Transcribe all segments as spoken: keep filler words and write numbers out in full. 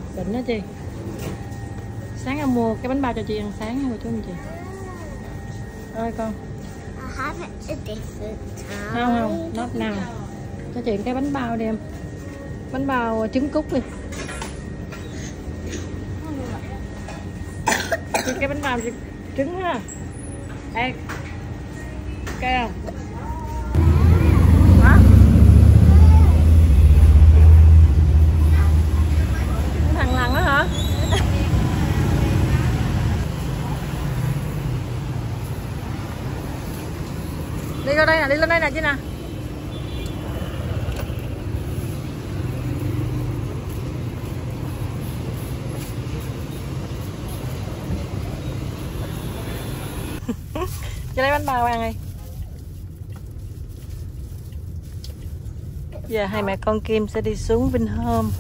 Đỉnh đó chị. Sáng em mua cái bánh bao cho chị ăn sáng nha cô chú anh chị. Ơi con. Không không, not now. Cho chị cái bánh bao đi em. Bánh bao trứng cút đi. Chị cái bánh bao trứng ha. Ê. Ok không? Hả? Thằng lằn đó hả? Đi ra đây nè, đi lên đây nè chị nè. Chị lấy bánh bao ăn đi. Giờ hai mẹ con Kim sẽ đi xuống Vinhome.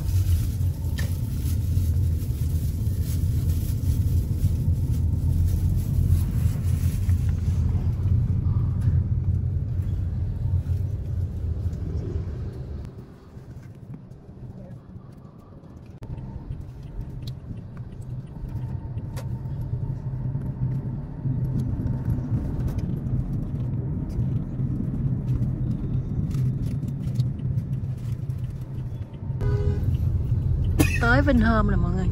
Tới Vinhome rồi mọi người.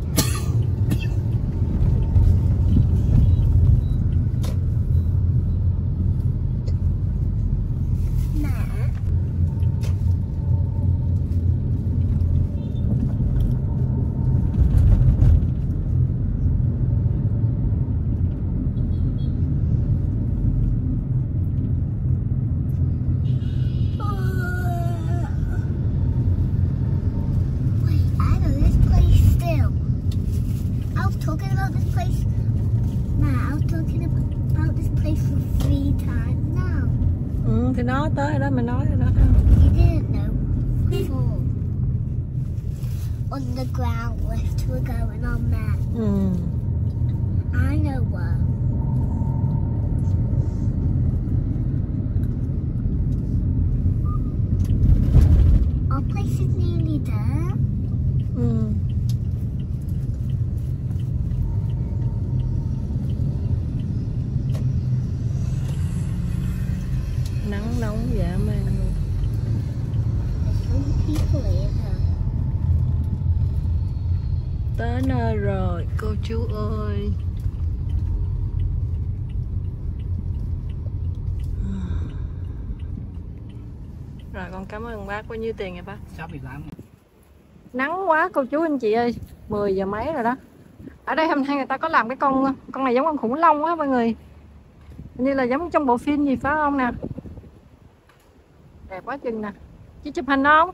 Thì nó tới đó, mình nói rồi đó. You didn't know before. On the ground lift we're going on there. Ừ. I know where. Our place is nearly there. Ừ. Nắng nóng dã man luôn. Tới nơi rồi cô chú ơi. Rồi con cảm ơn bác. Bao nhiêu tiền vậy bác? sáu mươi tám. Nắng quá cô chú anh chị ơi. Mười giờ mấy rồi đó. Ở đây hôm nay người ta có làm cái con con này giống con khủng long á mọi người. Như là giống trong bộ phim gì phải không nè. Đẹp quá chừng nè. Chị chụp hình không?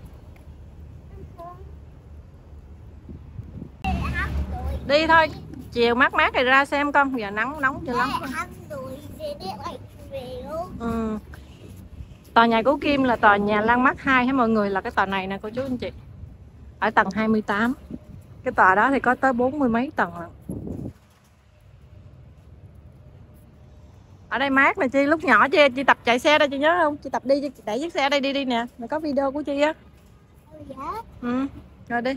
Đi thôi. Chiều mát mát thì ra xem con. Giờ nắng nóng dữ lắm. Ừ. Tòa nhà của Kim là tòa nhà Landmark hai hả mọi người, là cái tòa này nè cô chú anh chị. Ở tầng hai mươi tám. Cái tòa đó thì có tới bốn mươi mấy tầng rồi. Ở đây mát nè Chi, lúc nhỏ chị, chị tập chạy xe đây chị nhớ không? Chị tập đi, chị đẩy chiếc xe đây đi đi nè. Mày có video của Chi á. Ừ, rồi đi.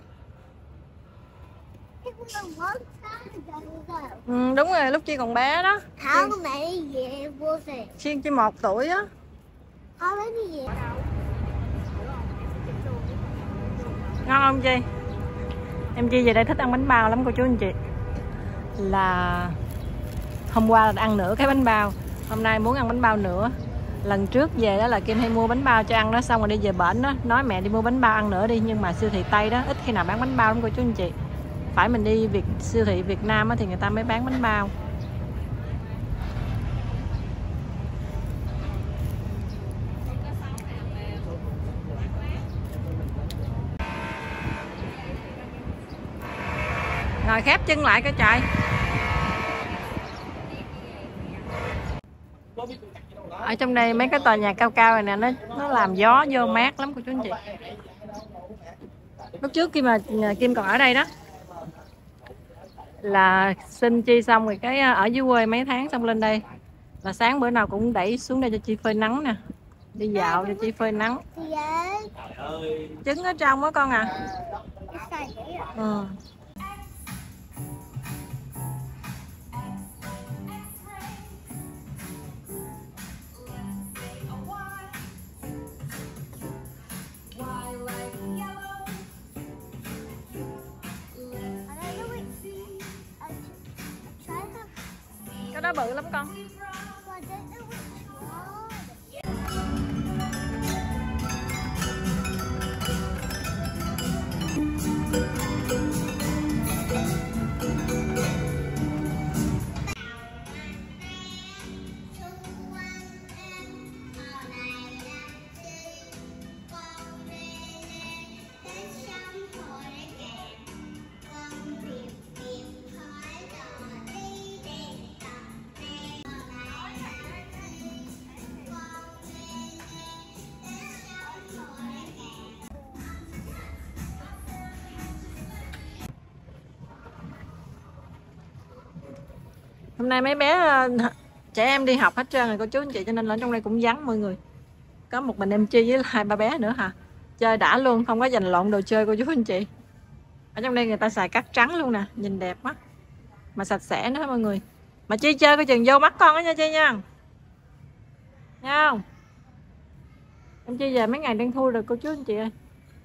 Ừ, đúng rồi, lúc Chi còn bé đó. How many years was it? Chi Chi một tuổi á. How many years? Ngon không Chi? Em Chi về đây thích ăn bánh bao lắm cô chú anh chị. Là hôm qua là ăn nửa cái bánh bao, hôm nay muốn ăn bánh bao nữa. Lần trước về đó là Kim hay mua bánh bao cho ăn đó, xong rồi đi về bển đó nói mẹ đi mua bánh bao ăn nữa đi, nhưng mà siêu thị Tây đó ít khi nào bán bánh bao lắm cô chú anh chị. Phải mình đi Việt siêu thị Việt Nam thì người ta mới bán bánh bao. Rồi khép chân lại cái trời. Ở trong đây mấy cái tòa nhà cao cao này nè, nó nó làm gió vô mát lắm cô chú anh chị. Lúc trước khi mà Kim còn ở đây đó là xin Chi xong rồi cái ở dưới quê mấy tháng xong lên đây là sáng bữa nào cũng đẩy xuống đây cho Chi phơi nắng nè, đi dạo cho Chi phơi nắng. Trứng ở trong đó con à. xài vậy à? Ừ. Cái đó bự lắm con. Hôm nay mấy bé trẻ em đi học hết trơn rồi cô chú anh chị, cho nên là trong đây cũng vắng mọi người. Có một mình em Chi với hai ba bé nữa hả. Chơi đã luôn, không có giành lộn đồ chơi cô chú anh chị. Ở trong đây người ta xài cát trắng luôn nè, nhìn đẹp quá. Mà sạch sẽ nữa mọi người. Mà Chi chơi coi chừng vô mắt con đó nha Chi nha. Nghe không? Em Chi về mấy ngày đang thui rồi cô chú anh chị ơi.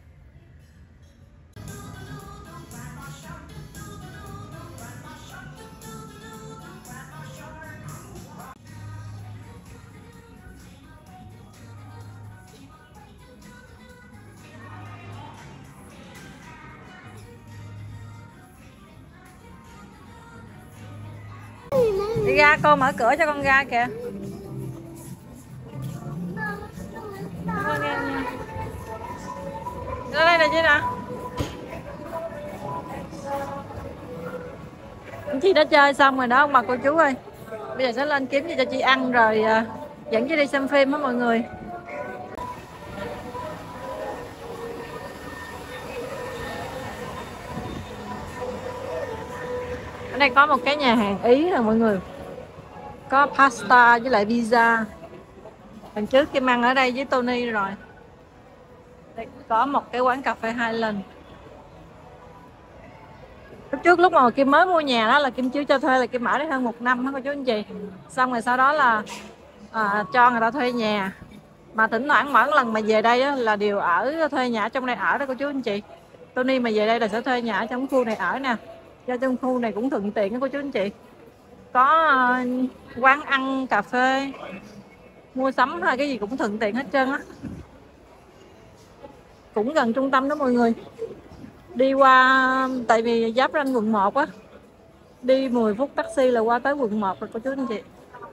Đi ra, cô mở cửa cho con ra kìa. Ra đây nè Chi nè. Chi đã chơi xong rồi đó ông bà cô chú ơi. Bây giờ sẽ lên kiếm gì cho Chi ăn rồi dẫn Chi đi xem phim á mọi người. Ở đây có một cái nhà hàng Ý nè mọi người. Có pasta với lại pizza. Lần trước Kim ăn ở đây với Tony rồi. Đây có một cái quán cà phê Highland. Lúc trước lúc mà Kim mới mua nhà đó là Kim chưa cho thuê, là Kim ở đây hơn một năm đó cô chú anh chị. Xong rồi sau đó là à, cho người ta thuê nhà. Mà thỉnh thoảng mỗi lần mà về đây á, là đều ở thuê nhà ở trong đây ở đó cô chú anh chị. Tony mà về đây là sẽ thuê nhà ở trong khu này ở nè. Do trong khu này cũng thuận tiện đó cô chú anh chị. Có uh, quán ăn, cà phê, mua sắm hay cái gì cũng thuận tiện hết trơn á. Cũng gần trung tâm đó mọi người. Đi qua, tại vì giáp ranh quận một á, đi mười phút taxi là qua tới quận một rồi cô chú anh chị.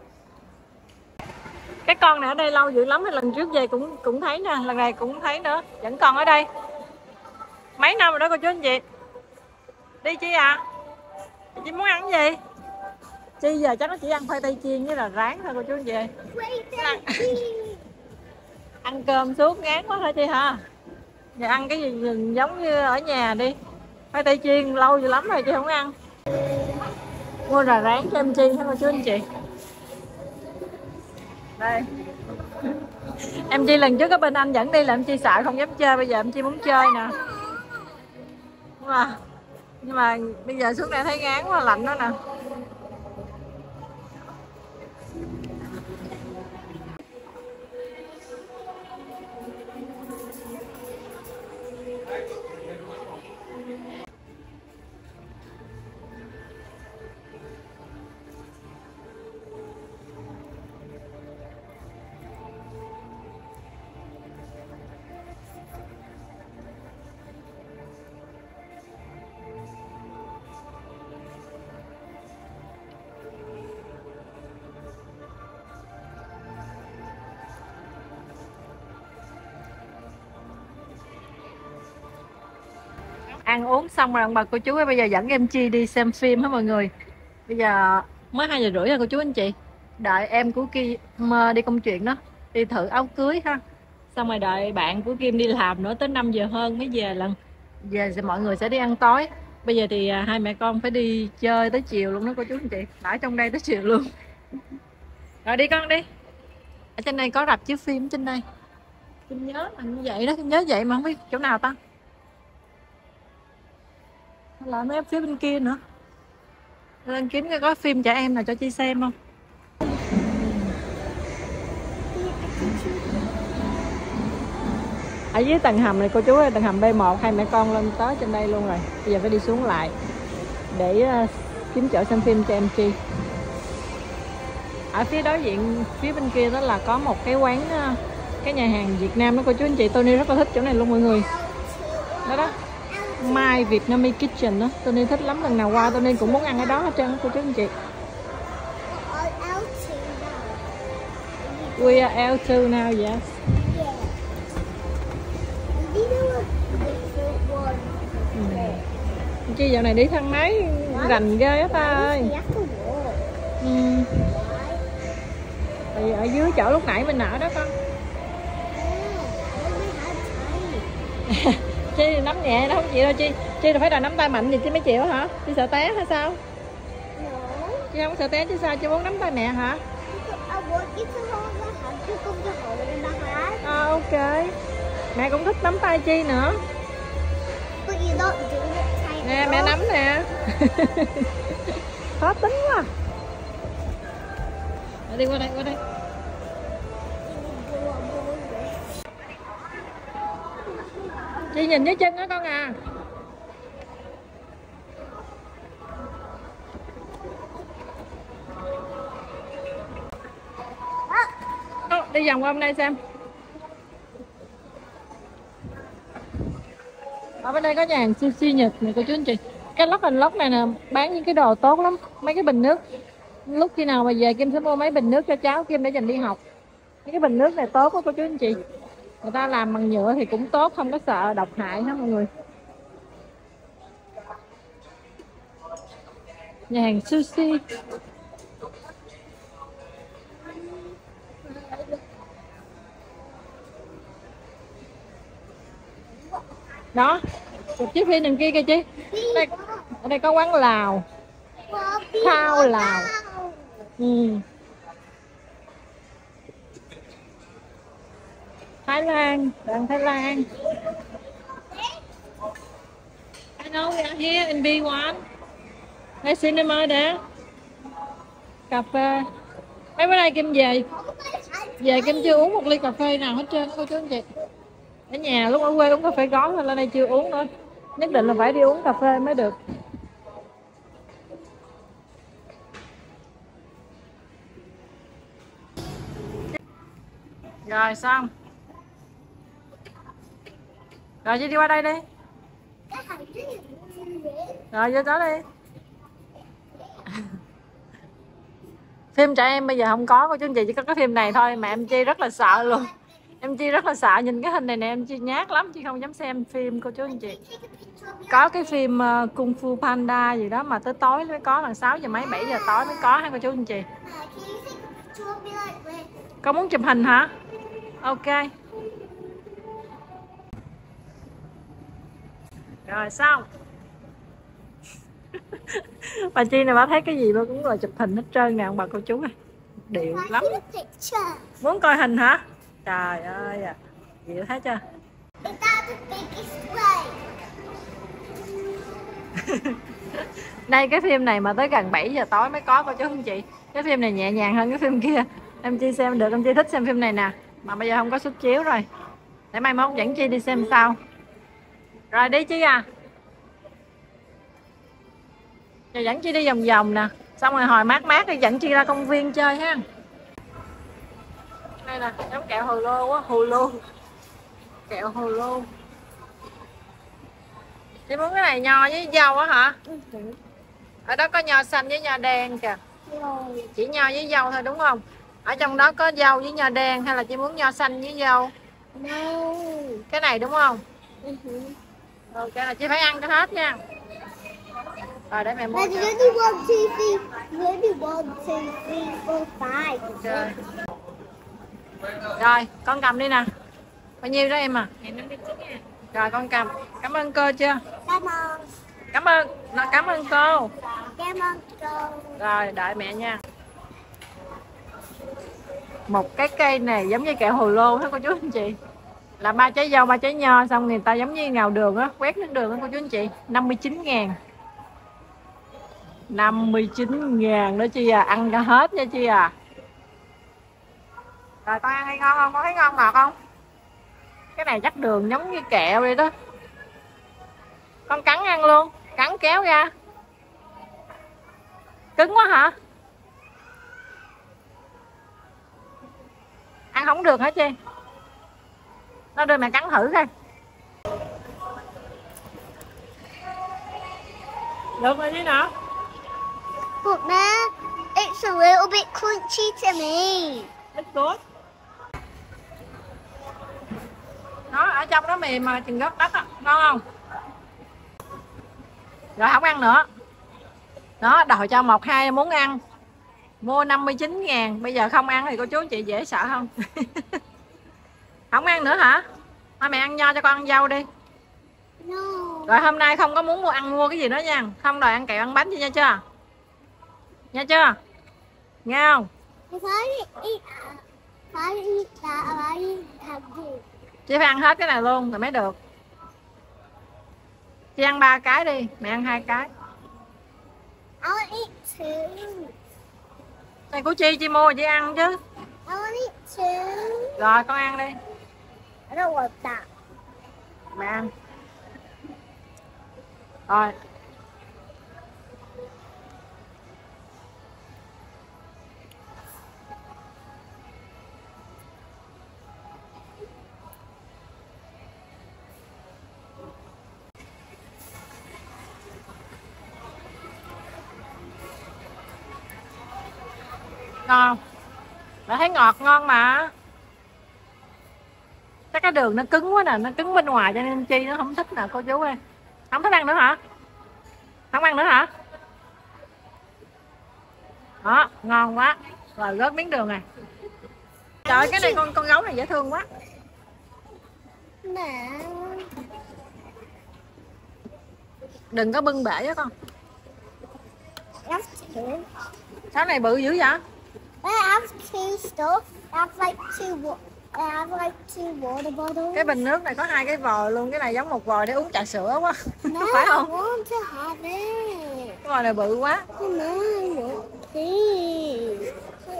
Cái con này ở đây lâu dữ lắm, lần trước về cũng cũng thấy nè, lần này cũng thấy nữa, vẫn còn ở đây mấy năm rồi đó cô chú anh chị. Đi Chi à? Chị muốn ăn cái gì? Chi giờ chắc nó chỉ ăn khoai tây chiên với là rán thôi cô chú anh chị. Ăn, ăn cơm suốt ngán quá thôi Chi hả? Giờ ăn cái gì giống như ở nhà đi. Khoai tây chiên lâu dữ lắm rồi Chi không ăn. Mua là rán cho em Chi hả cô chú anh chị? Đây. Em Chi lần trước ở bên anh dẫn đi là em Chi sợ không dám chơi, bây giờ em Chi muốn chơi nè. Nhưng mà nhưng mà bây giờ xuống đây thấy ngán quá, lạnh đó nè. Ăn uống xong rồi ông bà cô chú ơi, bây giờ dẫn em Chi đi xem phim hả mọi người. Bây giờ mới hai giờ rưỡi rồi cô chú anh chị. Đợi em của Kim đi công chuyện đó, đi thử áo cưới ha. Xong rồi đợi bạn của Kim đi làm nữa, tới năm giờ hơn mới về lần. Về thì mọi người sẽ đi ăn tối. Bây giờ thì hai mẹ con phải đi chơi tới chiều luôn đó cô chú anh chị. Ở trong đây tới chiều luôn. Rồi đi con đi. Ở trên đây có rạp chiếu phim trên đây. Kim nhớ là như vậy đó, Kim nhớ vậy mà không biết chỗ nào ta. Là mấy phía bên kia nữa. Lên kiếm coi có phim trẻ em nào cho Chi xem không. Ở dưới tầng hầm này cô chú ơi, tầng hầm B một, hai mẹ con lên tới trên đây luôn rồi. Bây giờ phải đi xuống lại để uh, kiếm chỗ xem phim cho em Chi. Ở phía đối diện phía bên kia đó là có một cái quán uh, cái nhà hàng Việt Nam đó cô chú anh chị. Tony rất là thích chỗ này luôn mọi người. Đó đó, My Vietnamese Kitchen đó, Tony thích lắm, lần nào qua Tony cũng muốn ăn ở đó hết trơn cô chú anh chị. We are L two now, yes. Chi dạo này đi thang máy rành ghê á ta ơi. Ừ. Thì ở dưới chỗ lúc nãy mình nở đó con. Chi nắm nhẹ nó không chịu đâu Chi. Chi là phải đòi nắm tay mạnh gì Chi mới chịu hả? Chi sợ té hay sao? Chi không sợ té chứ sao? Chi muốn nắm tay mẹ hả? À, ok. Mẹ cũng thích nắm tay Chi nữa. Nè mẹ nắm nè. Khó tính quá. Đi qua đây, qua đây. Chi nhìn dưới chân á con à. Đó, đi vòng qua bên đây xem. Ở bên đây có nhà hàng sushi Nhật này cô chú anh chị. Cái Lock and Lock này nè, bán những cái đồ tốt lắm. Mấy cái bình nước. Lúc khi nào mà về Kim sẽ mua mấy bình nước cho cháu Kim để dành đi học. Mấy cái bình nước này tốt quá cô chú anh chị. Người ta làm bằng nhựa thì cũng tốt, không có sợ độc hại hết mọi người. Nhà hàng sushi. Đó, một chiếc phim đằng kia kìa Chi. Đây, ở đây có quán Lào. Khao Lào. Ừ. Thái Lan, đoàn Thái Lan. I know we are here in B one. Hay cinema there. Cà phê. Mấy bữa nay Kim về. Về Kim chưa uống một ly cà phê nào hết trơn cô chú anh chị. Ở nhà lúc ở quê uống cà phê gói thôi, lên đây chưa uống nữa. Nhất định là phải đi uống cà phê mới được. Rồi xong. Rồi Chi đi qua đây đi. Rồi vô đó đi. Phim trẻ em bây giờ không có cô chú anh chị, chỉ có cái phim này thôi mà em Chi rất là sợ luôn. Em Chi rất là sợ nhìn cái hình này nè, em Chi nhát lắm, Chi không dám xem phim cô chú anh chị. Có cái phim uh, Kung Fu Panda gì đó mà tới tối mới có, là sáu giờ mấy bảy giờ tối mới có hả cô chú anh chị. Con muốn chụp hình hả? Ok. Rồi xong. Bà Chi này bà thấy cái gì bà cũng là chụp hình hết trơn nè ông bà cô chú ơi. Điệu lắm. Muốn coi hình hả? Trời ơi à. Điệu thấy chưa? Đây cái phim này mà tới gần bảy giờ tối mới có cô chú anh chị. Cái phim này nhẹ nhàng hơn cái phim kia. Em Chi xem được, em Chi thích xem phim này nè. Mà bây giờ không có suất chiếu rồi. Để mai mốt dẫn Chi đi xem sau. Rồi đi Chi à. Giờ dẫn Chi đi vòng vòng nè. Xong rồi hồi mát mát đi dẫn Chi ra công viên chơi ha. Đây nè, giống kẹo hồ lô á, hồ lô. Kẹo hồ lô. Chị muốn cái này nho với dâu á hả? Ở đó có nho xanh với nho đen kìa. Chỉ nho với dâu thôi đúng không? Ở trong đó có dâu với nho đen hay là chị muốn nho xanh với dâu? Cái này đúng không? Ok là chị phải ăn cái hết nha. Rồi để mẹ mua cho. Okay. Rồi con cầm đi nè. Bao nhiêu đó em à? Rồi con cầm. Cảm ơn cô chưa? Cảm ơn. Cảm ơn. Cảm ơn cô. Cảm ơn cô. Rồi đợi mẹ nha. Một cái cây này giống như kẹo hồ lô hả cô chú anh chị? Là ba trái dâu, ba trái nho, xong người ta giống như ngào đường á, quét nước đường á cô chú anh chị. Năm mươi chín ngàn. năm mươi chín ngàn đó Chi à. Ăn cho hết nha Chi à. Rồi con ăn hay ngon không? Con thấy ngon ngọt không? Cái này chắc đường giống như kẹo vậy đó. Con cắn ăn luôn. Cắn kéo ra. Cứng quá hả? Ăn không được hả Chi? Nó đưa mẹ cắn thử coi. Được rồi chứ nào. But man, it's a little bit crunchy to me. It's good. Nó ở trong đó mềm mà chừng gấp đất á, ngon không? Rồi không ăn nữa. Nó đòi cho một hai muốn ăn. Mua năm mươi chín ngàn. Bây giờ không ăn thì cô chú chị dễ sợ không? Không ăn nữa hả? Thôi mẹ ăn nho cho con ăn dâu đi. No. Rồi hôm nay không có muốn mua ăn mua cái gì nữa nha. Không đòi ăn kẹo ăn bánh gì nha chưa? Nha chưa? Nghe không? If I eat, if I eat that, I eat candy. Chị phải ăn hết cái này luôn rồi mới được. Chị ăn ba cái đi, mẹ ăn hai cái. I want eat two. Này của Chi, Chi mua chị ăn chứ. I want eat two. Rồi con ăn đi. I don't want that. Mẹ ăn. Rồi. Ngon. Mẹ thấy ngọt ngon mà. Chắc cái đường nó cứng quá nè, nó cứng bên ngoài cho nên Chi nó không thích nè cô chú ơi. Không thích ăn nữa hả? Không ăn nữa hả? Đó, ngon quá. Rồi rớt miếng đường này. Trời ơi, cái này con con gấu này dễ thương quá. Mẹ. Đừng có bưng bể á con. That's two. Sao này bự dữ vậy? I have two stuff. I have like two. wa- I have like two water bottles. Cái bình nước này có hai cái vòi luôn. Cái này giống một vòi để uống trà sữa quá. No, Phải I không? want to have it. Cái vòi này bự quá. No, I want this.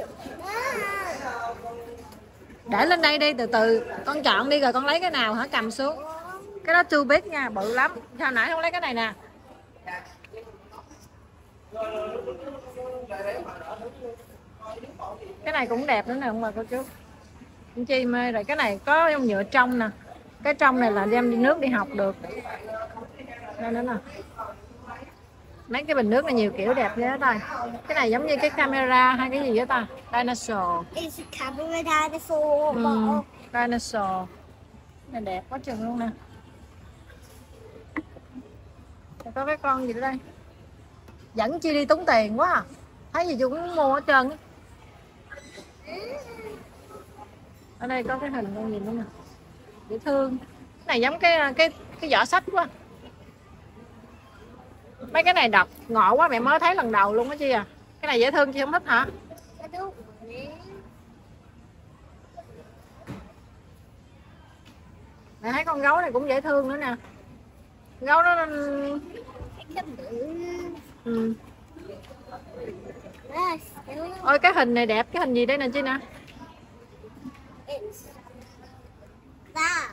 Để lên đây đi, từ từ. Con chọn đi rồi con lấy cái nào hả? Cầm xuống. Cái đó too big nha, bự lắm. Sao nãy không lấy cái này nè? Cái này cũng đẹp nữa nè ông bà cô chú. Anh Chi mê rồi. Cái này có trong nhựa trong nè. Cái trong này là đem đi nước đi học được. Đây nữa nè. Mấy cái bình nước này nhiều kiểu đẹp thế thôi. Cái này giống như cái camera hay cái gì vậy ta? Dinosaur. It's a camera dinosaur Ừ, bottle. dinosaur. Này đẹp quá chừng luôn nè. Rồi có cái con gì ở đây? Dẫn Chi đi tốn tiền quá à. Thấy gì chú cũng mua hết trơn á. Ở đây có cái hình con gì nữa nè. Dễ thương. Cái này giống cái cái cái giỏ sách quá. Mấy cái này đọc ngộ quá, mẹ mới thấy lần đầu luôn đó Chi à. Cái này dễ thương Chi không thích hả? I don't want it. Mẹ thấy con gấu này cũng dễ thương nữa nè. Gấu nó It's a blue. ừ. Yes, blue. Ôi cái hình này đẹp, cái hình gì đây nè Chi nè. It's that.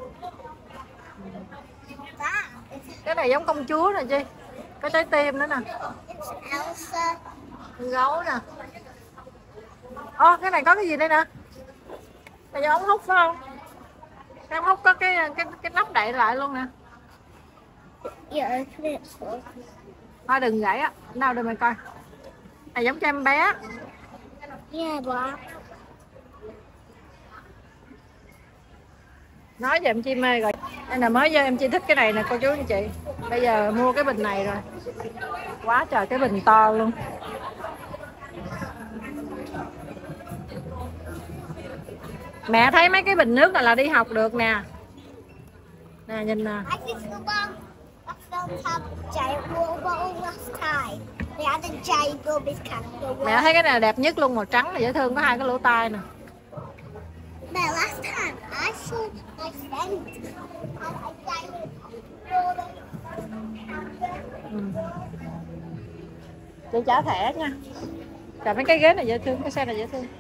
That. It's, Cái này giống công chúa nè Chi. Có trái tim nữa nè. it's Elsa. Con gấu nè. Ô cái này có cái gì đây nè. Đây là ống hút phải không? Cái ống hút có cái cái cái nắp đậy lại luôn nè. Yeah, open it. Thôi đừng gãy á. Nào đưa mày coi. Này giống cho em bé. Yeah, but Nói về em Chi mê rồi. Đây là mới giờ em Chi thích cái này nè cô chú anh chị. Bây giờ mua cái bình này rồi. Quá trời cái bình to luôn. Mẹ thấy mấy cái bình nước này là đi học được nè. Nè nhìn nè. I think the one that don't have giant water bottle last time. They had a giant rubbish can of Mẹ water. thấy cái này là đẹp nhất luôn, màu trắng là dễ thương, có hai cái lỗ tai nè. No, last time I saw my friend had a giant water. Ừ. Chị trả thẻ nha. Rồi mấy cái ghế này dễ thương, cái xe này dễ thương.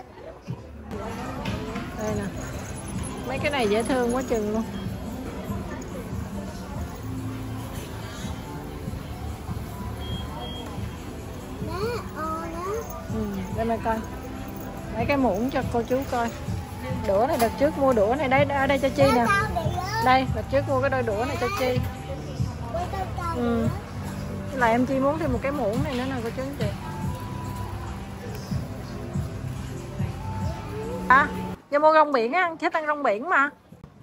Đây nè. Mấy cái này dễ thương quá chừng luôn. Ừ, đây mày coi. Mấy cái muỗng cho cô chú coi. Đũa này đợt trước mua đũa này đây, ở đây cho Chi nè. Đây, đợt trước mua cái đôi đũa này cho Chi. Ừ. Là em Chi muốn thêm một cái muỗng này nữa nè cô chú anh chị. À, giờ mua rong biển á, thích ăn rong biển mà.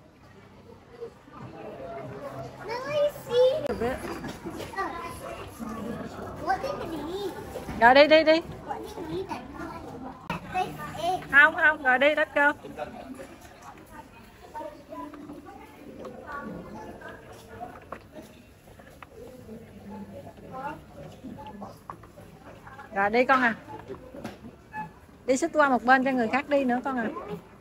Rồi đi đi đi. Không không, rồi đi let's go. Rồi đi con à. Đi xích qua một bên cho người khác đi nữa con à.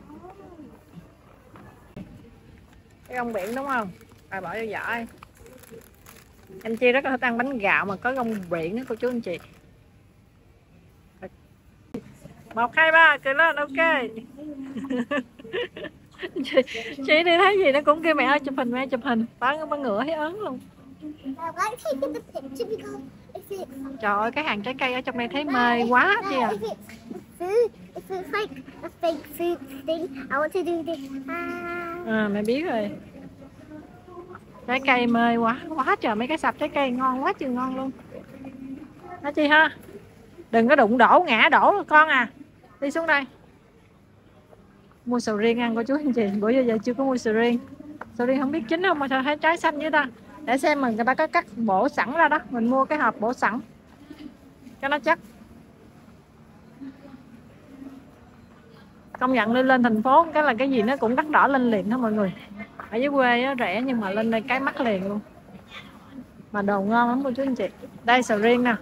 Cái rong biển đúng không? Rồi bỏ vô giỏ. Em Chi rất là thích ăn bánh gạo mà có rong biển đó cô chú anh chị. Một hai ba cười lên ok. chị, chị đi thấy gì nó cũng kêu mẹ ơi chụp hình, mẹ chụp hình. Bán bán ngựa thấy ớn luôn. Trời ơi cái hàng trái cây ở trong đây thấy mê quá chị à. À mẹ biết rồi. Trái cây mê quá, quá trời mấy cái sạp trái cây ngon quá chừng ngon luôn. Hả chị ha? Đừng có đụng đổ ngã đổ con à. Đi xuống đây. Mua sầu riêng ăn cô chú anh chị. Bữa giờ, giờ chưa có mua sầu riêng. Sầu riêng không biết chín không mà sao thấy trái xanh vậy ta. Để xem mà người ta có cắt bổ sẵn ra đó. Mình mua cái hộp bổ sẵn cho nó chắc. Công nhận lên lên thành phố cái là cái gì nó cũng đắt đỏ lên liền đó mọi người. Ở dưới quê á, rẻ nhưng mà lên đây cái mắc liền luôn. Mà đồ ngon lắm cô chú anh chị. Đây sầu riêng nè.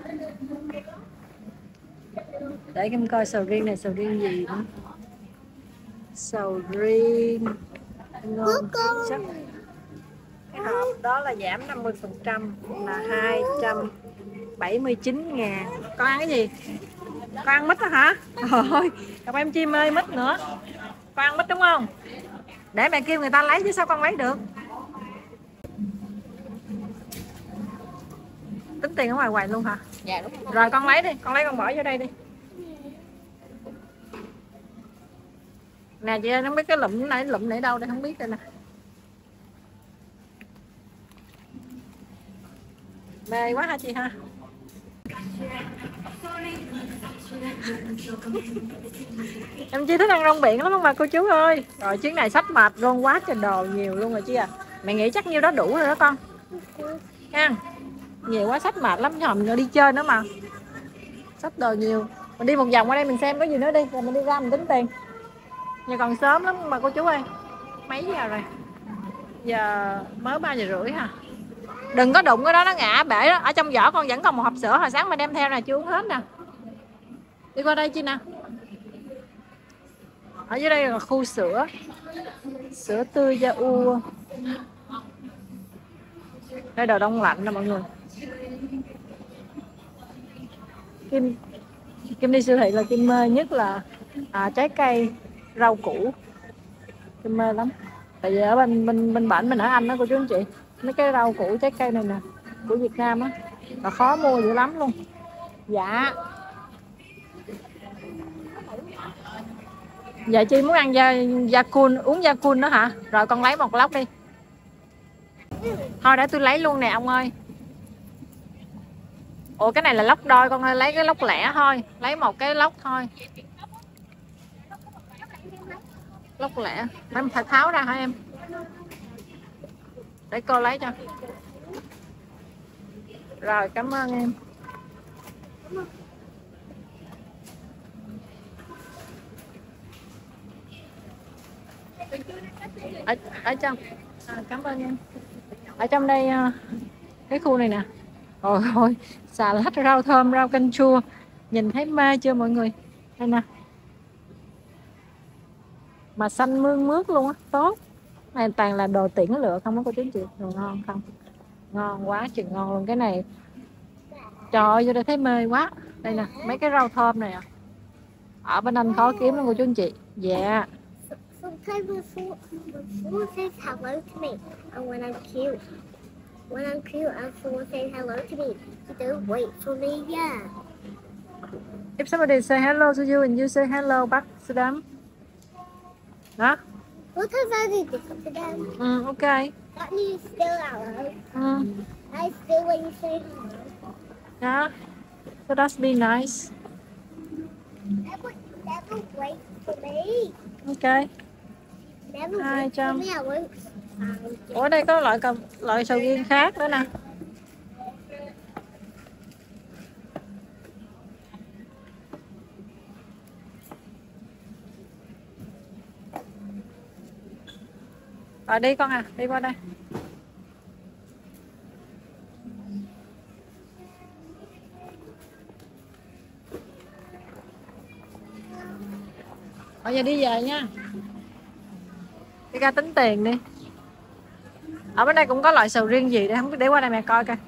Để em coi sầu riêng này sầu riêng gì nữa. Sầu riêng ngon chắc. Cái hộp đó là giảm năm mươi phần trăm là hai trăm bảy mươi chín ngàn. Con ăn cái gì? Con ăn mít đó hả? Thôi, cặp em chim ơi mít nữa. Con ăn mít đúng không? Để mẹ kêu người ta lấy chứ sao con lấy được. Tính tiền ở ngoài quầy luôn hả? Dạ đúng rồi. Rồi con lấy đi, con lấy con bỏ vô đây đi. Nè chị ơi, không biết cái lụm nãy lụm nãy đâu đây không biết đây nè. Mê quá hả chị ha? Em Chi thích ăn rong biển lắm không bà cô chú ơi. Rồi chuyến này xách mệt luôn quá trời đồ nhiều luôn rồi chị à. Mẹ nghĩ chắc nhiêu đó đủ rồi đó con. Nha. Nhiều quá xách mệt lắm, nhòm nữa đi chơi nữa mà. Xách đồ nhiều. Mình đi một vòng qua đây mình xem có gì nữa đi, rồi mình đi ra mình tính tiền. Giờ còn sớm lắm mà cô chú ơi. Mấy giờ rồi? Giờ mới ba giờ rưỡi hả? Đừng có đụng cái đó nó ngã bể đó. Ở trong giỏ con vẫn còn một hộp sữa hồi sáng mình đem theo nè, chưa uống hết nè. Đi qua đây chi nè. Ở dưới đây là khu sữa. Sữa tươi da u. Đây đồ đông lạnh nè mọi người. Kim Kim đi siêu thị là Kim mê nhất là à, trái cây, rau củ. Kim mê lắm. Tại vì ở bên bên bên bển mình ở Anh đó cô chú anh chị. Mấy cái rau củ trái cây này nè của Việt Nam á là khó mua dữ lắm luôn. Dạ. Dạ Chi muốn ăn da da cun, uống da cun nữa hả? Rồi con lấy một lốc đi. Thôi để tôi lấy luôn nè ông ơi. Ủa cái này là lốc đôi, con ơi lấy cái lốc lẻ thôi, lấy một cái lốc thôi. Lốc lẻ, em phải tháo ra hả em? Để cô lấy cho. Rồi cảm ơn em. Ở, ở trong à, cảm ơn em. Ở trong đây cái khu này nè. Ôi ôi, xà lách, rau thơm, rau canh chua. Nhìn thấy mê chưa mọi người? Đây nè. Mà xanh mương mướt luôn á, tốt. Này toàn là đồ tiễn lựa không có cô chú chị. Đồ ngon không? Ngon quá chừng ngon luôn. Cái này Trời ơi, vô đây thấy mê quá. Đây nè, mấy cái rau thơm này à. Ở bên Anh khó kiếm lắm cô chú anh chị. Dạ. Sometimes when someone, when someone says hello to me, and when I'm cute, when I'm cute and someone says hello to me, you don't wait for me, yeah. If somebody say hello to you and you say hello back to them. Đó. What have I did to them? Ừ, ok. That means still hello. Ừ. I still when you say hello. Đó. So that's be nice. Never, never wait for me. Ok. Never Hai wait trăm. for me, I won't find you. Ủa đây có loại cầm loại sầu riêng khác nữa nè. Rồi đi con à, đi qua đây. Bây giờ đi về nha. Đi ra tính tiền đi. Ở bên đây cũng có loại sầu riêng gì để không biết, để qua đây mẹ coi coi.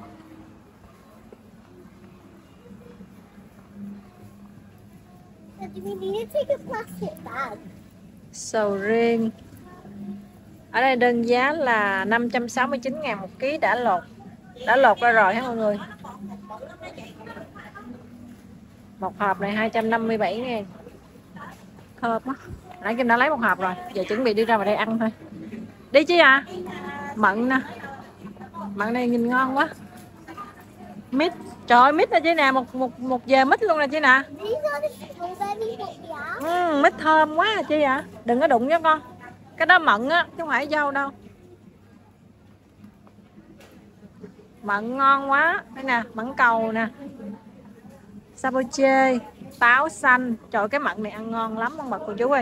Do we need to take a plastic bag? Sầu riêng. Ở đây đơn giá là năm trăm sáu mươi chín ngàn một ký, đã lột. Đã lột ra rồi hả mọi người. Một hộp này hai trăm năm mươi bảy ngàn. Thơm quá. Nãy Kim đã lấy một hộp rồi. Giờ chuẩn bị đi ra ngoài đây ăn thôi. Đi chứ à. Mận nè. Mận này nhìn ngon quá. Mít. Trời ơi mít nè chị nè. Một, một, một giờ mít luôn nè chị nè. Ừ, mít thơm quá à chị ạ. À. Đừng có đụng nha con. Cái đó mận á, chứ không phải dâu đâu. Mận ngon quá. Đây nè, mận cầu nè. Saboche, táo xanh. Trời ơi, cái mận này ăn ngon lắm ông bà cô chú ơi.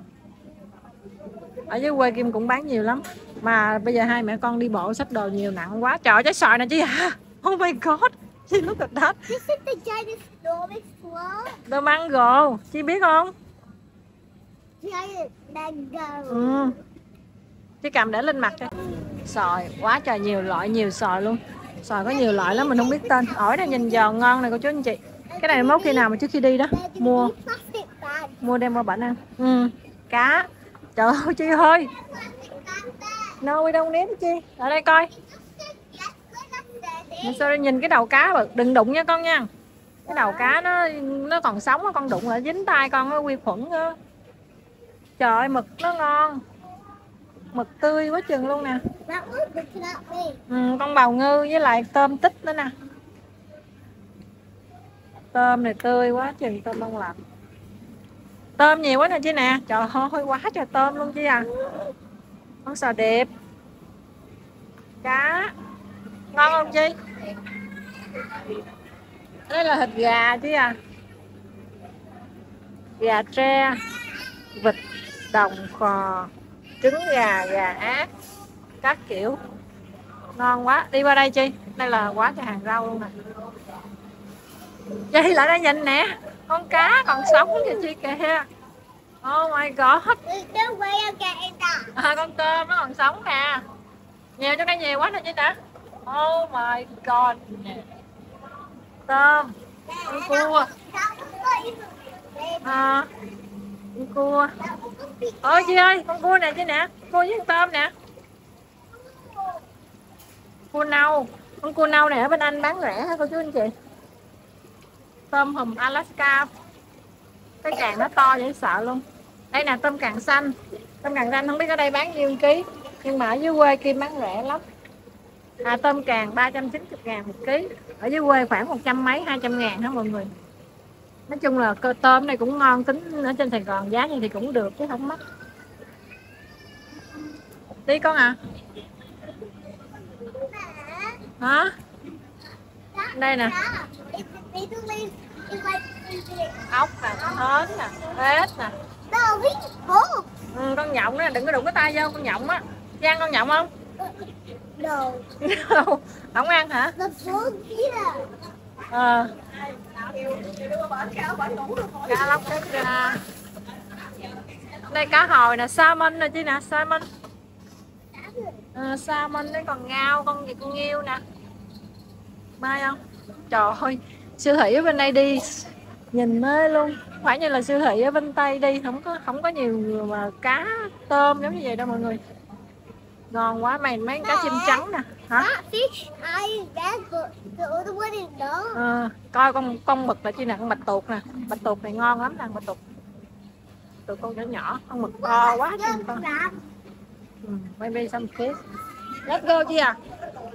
Ở dưới quê Kim cũng bán nhiều lắm. Mà bây giờ hai mẹ con đi bộ xách đồ nhiều nặng quá. Trời ơi, trái xoài nè chị à. Oh my god. Chị look at that. This is the giant enormous floor. The mango. Chị biết không? Giant mango. Ừ. Chị cầm để lên mặt cho. Xoài, quá trời nhiều loại, nhiều xoài luôn. Xoài có nhiều loại lắm mình không biết tên. Ổi này nhìn giòn ngon này cô chú anh chị. Cái này mốt khi nào mà trước khi đi đó mua mua đem qua bển ăn. Ừ. Cá. Trời ơi chị ơi. No we don't need it chi. Ở đây coi. Sao nhìn cái đầu cá mà đừng đụng nha con nha. Cái đầu cá nó nó còn sống con đụng lại dính tay con nó vi khuẩn nữa. Trời ơi mực nó ngon. Mực tươi quá chừng luôn nè. Ừ, con bào ngư với lại tôm tích nữa nè. Tôm này tươi quá chừng, tôm đông lạnh. Tôm nhiều quá nè chị nè. Trời ơi quá trời tôm luôn chị à. Con sò điệp. Cá. Ngon không chị? Đây là thịt gà chứ à. Gà tre. Vịt. Đồng khò. Trứng gà, gà ác. Các kiểu. Ngon quá. Đi qua đây chi. Đây là quá trời hàng rau luôn nè. Chị lại đây nhìn nè. Con cá còn sống kìa chị kìa. Oh my god. À, con tôm nó còn sống nè. Nhiều trong đây nhiều quá nè chị nè. Oh my god. Tôm. Con cua. À, con cua. Ôi chị ơi, con cua nè chị nè. Cua với con tôm nè. Cua nâu. Con cua nâu này ở bên Anh bán rẻ hả cô chú anh chị? Tôm hùm Alaska. Cái càng nó to dễ sợ luôn. Đây nè tôm càng xanh. Tôm càng xanh không biết ở đây bán nhiêu ký. Nhưng mà ở dưới quê Kim bán rẻ lắm. À, tôm càng ba trăm chín mươi ngàn một ký. Ở dưới quê khoảng một trăm mấy, hai trăm ngàn hả mọi người. Nói chung là cơ tôm này cũng ngon, tính ở trên Sài Gòn giá như thì cũng được chứ không mắc. Đi con à. Hả? Đây nè. Ốc nè, hến nè, ếch nè. Ừ, con nhộng nè, đừng có đụng cái tay vô con nhộng á. Chị ăn con nhộng không? No. Không ăn hả? Ờ. Cá lóc cá tra. Đây cá hồi nè, salmon nè chị nè, salmon. À, salmon đấy còn ngao, con gì con nghêu nè. Mai không? Trời ơi, siêu thị ở bên đây đi nhìn mê luôn. Phải như là siêu thị ở bên Tây đi, không có không có nhiều mà cá tôm giống như vậy đâu mọi người. Ngon quá, mày mấy con cá chim trắng nè. Hả? Fish, I that the, the other one is no. Ờ, coi con con mực là chi nè, con bạch tuộc nè. Bạch tuộc này ngon lắm nè, bạch tuộc. Tụi con nhỏ nhỏ, con mực to quá chừng con. Ừ, maybe some fish. Let's go chi à?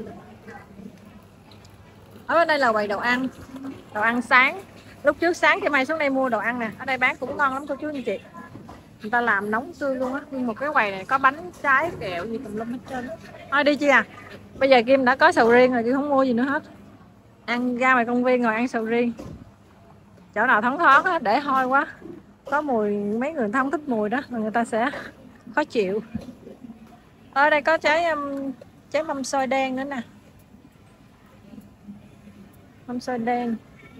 Ở bên đây là quầy đồ ăn. Đồ ăn sáng. Lúc trước sáng thì Mai xuống đây mua đồ ăn nè. Ở đây bán cũng ngon lắm cô chú anh chị. Người ta làm nóng tươi luôn á. Nhưng một cái quầy này có bánh trái kẹo gì tùm lum hết trơn. Thôi đi chi à? Bây giờ Kim đã có sầu riêng rồi, Kim không mua gì nữa hết. Ăn ra ngoài công viên rồi ăn sầu riêng. Chỗ nào thoáng thoáng á, để hôi quá. Có mùi, mấy người không thích mùi đó mà người ta sẽ khó chịu. Ở đây có trái um, trái mâm xôi đen nữa nè. Mâm xôi đen.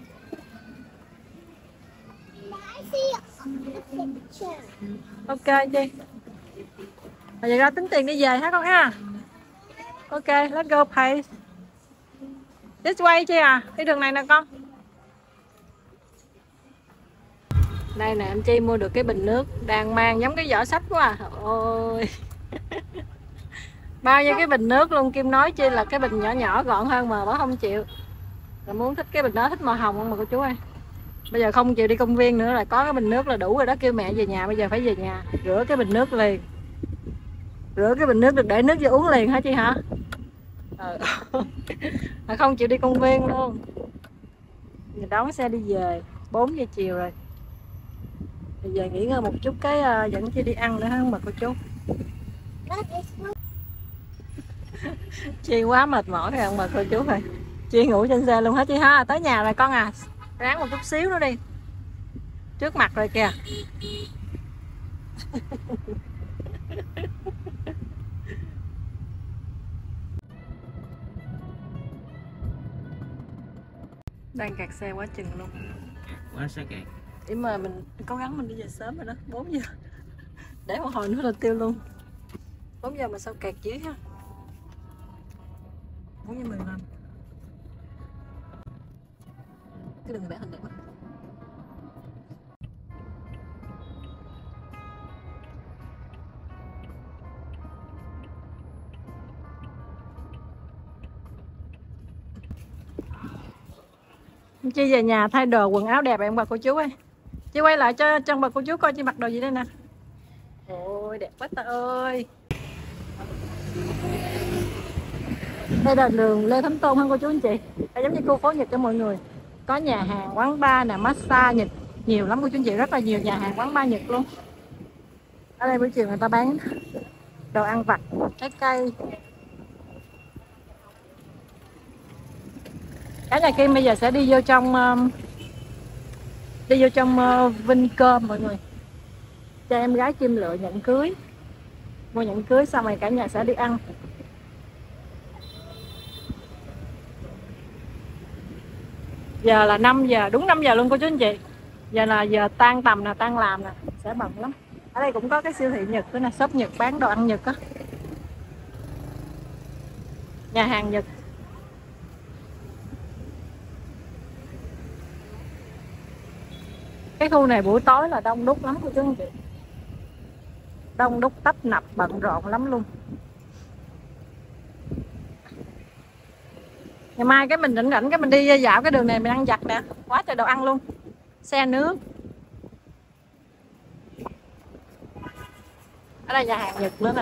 Ok chị. Bây giờ ra tính tiền đi về hả con ha? Ok, let's go pay. This way chị à, đi đường này nè con. Đây nè, em Chi mua được cái bình nước đang mang giống cái vỏ sách quá à. Ôi. Bao nhiêu cái bình nước luôn, Kim nói Chi là cái bình nhỏ nhỏ gọn hơn mà bà không chịu. Là muốn thích cái bình đó, thích màu hồng không mà cô chú ơi. Bây giờ không chịu đi công viên nữa, là có cái bình nước là đủ rồi đó, kêu mẹ về nhà, bây giờ phải về nhà rửa cái bình nước liền. Rửa cái bình nước được để nước vô uống liền hả chị hả? Ừ. Mà không chịu đi công viên luôn. Giờ đón xe đi về, bốn giờ chiều rồi. Bây giờ nghỉ ngơi một chút cái uh, dẫn Chi đi ăn nữa không mà cô chú. Chi quá mệt mỏi rồi mà cô chú rồi. Chi ngủ trên xe luôn hết chị ha. Tới nhà rồi con à. Ráng một chút xíu nữa đi. Trước mặt rồi kìa. Đang kẹt xe quá chừng luôn. Quá xe kẹt. Để mà mình cố gắng mình đi về sớm rồi đó, bốn giờ. Để một hồi nữa là tiêu luôn. bốn giờ mà sao kẹt dữ ha. bốn giờ mười lăm. Cái đường này vẽ hình đẹp quá. Chi về nhà thay đồ quần áo đẹp em bà cô chú ơi. Chi quay lại cho cho bà cô chú coi Chi mặc đồ gì đây nè. Ôi đẹp quá ta ơi. Đây là đường Lê Thánh Tôn hơn cô chú anh chị. Đây giống như khu phố Nhật cho mọi người. Có nhà hàng, quán bar nè, massage Nhật nhiều lắm cô chú anh chị, rất là nhiều nhà hàng quán bar Nhật luôn. Ở đây buổi chiều người ta bán đồ ăn vặt, trái cây. Cả nhà Kim bây giờ sẽ đi vô trong um, đi vô trong uh, Vincom mọi người, cho em gái Kim lựa nhẫn cưới, mua nhẫn cưới xong rồi cả nhà sẽ đi ăn. Giờ là năm giờ, đúng năm giờ luôn cô chú anh chị. Giờ là giờ tan tầm nè, tan làm nè, sẽ bận lắm. Ở đây cũng có cái siêu thị Nhật nữa nè, shop Nhật bán đồ ăn Nhật á, nhà hàng Nhật. Cái khu này buổi tối là đông đúc lắm cô chú anh chị, đông đúc tấp nập bận rộn lắm luôn. Ngày mai cái mình rảnh rảnh cái mình đi dạo cái đường này mình ăn vặt nè, quá trời đồ ăn luôn. Xe nước. Ở đây nhà hàng Nhật nữa nè.